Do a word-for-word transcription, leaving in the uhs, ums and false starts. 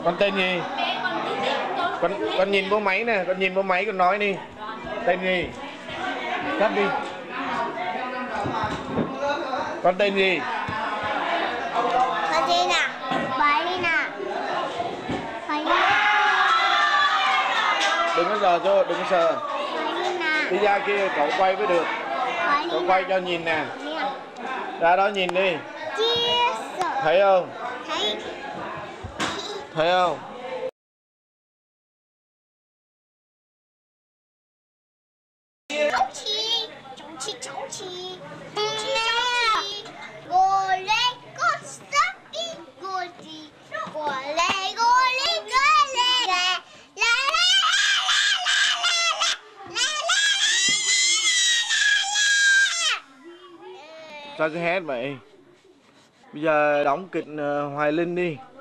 Con tên gì? Con con nhìn vô máy nè, con nhìn vô máy con nói đi. Tên gì? Cắt đi. Con tên gì? Con gì nè? Bảy nè. Bảy nè. Đừng có sờ vô, đừng có sờ. Đi ra kia cậu quay mới được. Cậu quay cho nhìn nè. Ra đó nhìn đi. Thấy không? Thấy. Thấy không? Cháu chi, cháu chi, cháu chi, cháu chi, cháu chi. Gå lên con sắp đi, gå đi, gå lên, gå lên, gå lên. La la la la la la la la. Sao cứ hét vậy? Bây giờ đóng kịch uh, Hoài Linh đi.